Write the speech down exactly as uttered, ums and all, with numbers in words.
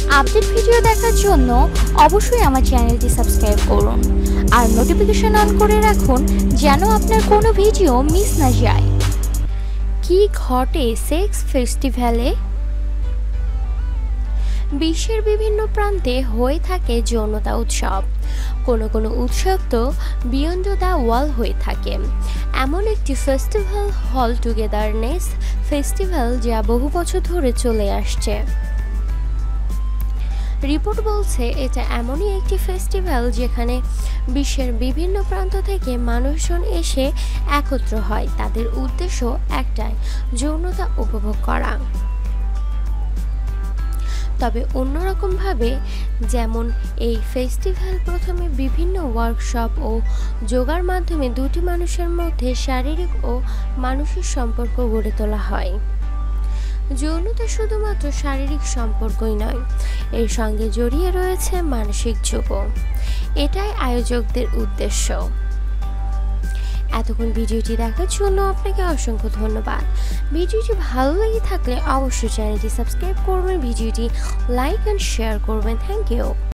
Update video দেখার জন্য অবশ্যই আমার চ্যানেলটি সাবস্ক্রাইব করুন আর নোটিফিকেশন অন করে রাখুন যেন আপনার কোনো ভিডিও মিস না যায়। কি ঘটে সেক্স ফেস্টিভ্যালে? বিশ্বের বিভিন্ন প্রান্তে হয়ে থাকে যৌনতা উৎসব। কোনো কোনো উৎসব তো বিয়ন্ড দ্য ওয়াল হয়ে থাকে। এমন একটি ফেস্টিভ্যাল হল টুগেদারনেস ফেস্টিভ্যাল যা বহু বছর ধরে চলে আসছে। রিপোর্ট বলছে এটা এমনই একটি ফেস্টিভ্যাল যেখানে বিশ্বের বিভিন্ন প্রান্ত থেকে মানুষজন এসে একত্র হয়। তাদের উদ্দেশ্য একটাই, যৌনতা উপভোগ করা, তবে অন্যরকমভাবে। যেমন এই ফেস্টিভ্যাল প্রথমে বিভিন্ন ওয়ার্কশপ ও যোগার মাধ্যমে দুটি মানুষের মধ্যে শারীরিক ও মানসিক সম্পর্ক গড়ে তোলা হয়। যৌনতা শুধুমাত্র শারীরিক সম্পর্কই নয়, এর সঙ্গে জড়িয়ে রয়েছে মানসিক যোগও। এটাই আয়োজকদের উদ্দেশ্য। এতক্ষণ ভিডিওটি দেখার জন্য আপনাকে অসংখ্য ধন্যবাদ। ভিডিওটি ভালো লেগে থাকলে অবশ্যই চ্যানেলটি সাবস্ক্রাইব করবেন, ভিডিওটি লাইক অ্যান্ড শেয়ার করবেন। Thank you.